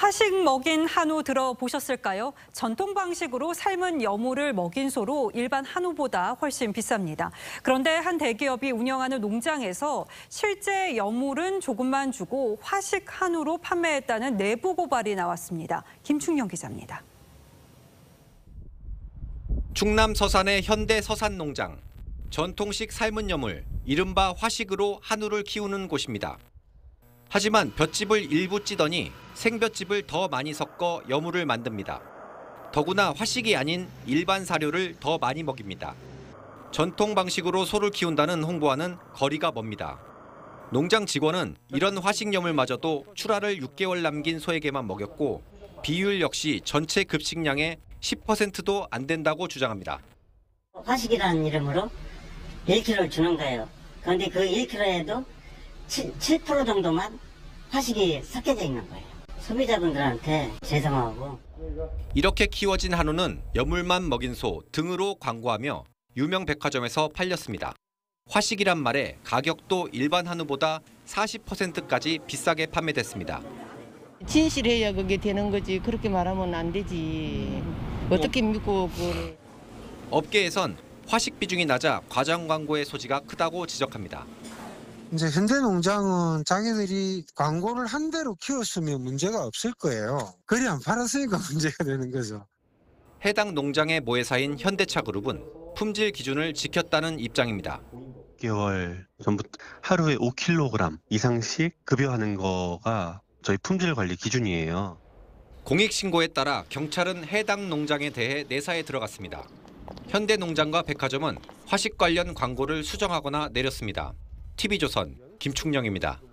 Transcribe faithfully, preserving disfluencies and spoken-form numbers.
화식 먹인 한우 들어보셨을까요? 전통 방식으로 삶은 여물을 먹인 소로 일반 한우보다 훨씬 비쌉니다. 그런데 한 대기업이 운영하는 농장에서 실제 여물은 조금만 주고 화식 한우로 판매했다는 내부 고발이 나왔습니다. 김충영 기자입니다. 충남 서산의 현대 서산농장. 전통식 삶은 여물, 이른바 화식으로 한우를 키우는 곳입니다. 하지만 볏짚을 일부 찌더니 생볏짚을 더 많이 섞어 여물을 만듭니다. 더구나 화식이 아닌 일반 사료를 더 많이 먹입니다. 전통 방식으로 소를 키운다는 홍보와는 거리가 멉니다. 농장 직원은 이런 화식 여물마저도 출하를 육 개월 남긴 소에게만 먹였고 비율 역시 전체 급식량의 십 퍼센트도 안 된다고 주장합니다. 화식이라는 이름으로 일 킬로그램을 주는 거예요. 그런데 그 일 킬로그램에도 칠 퍼센트 정도만 화식이 섞여져 있는 거예요. 소비자분들한테 죄송하고. 이렇게 키워진 한우는 여물만 먹인 소 등으로 광고하며 유명 백화점에서 팔렸습니다. 화식이란 말에 가격도 일반 한우보다 사십 퍼센트까지 비싸게 판매됐습니다. 진실해야 그게 되는 거지. 그렇게 말하면 안 되지. 어떻게 믿고 그걸. 업계에선 화식 비중이 낮아 과장 광고의 소지가 크다고 지적합니다. 이제 현대농장은 자기들이 광고를 한 대로 키웠으면 문제가 없을 거예요. 그리 안 팔았으니까 문제가 되는 거죠. 해당 농장의 모회사인 현대차그룹은 품질 기준을 지켰다는 입장입니다. 육 개월 전부터 하루에 오 킬로그램 이상씩 급여하는 거가 저희 품질 관리 기준이에요. 공익신고에 따라 경찰은 해당 농장에 대해 내사에 들어갔습니다. 현대농장과 백화점은 화식 관련 광고를 수정하거나 내렸습니다. 티비조선 김충영입니다.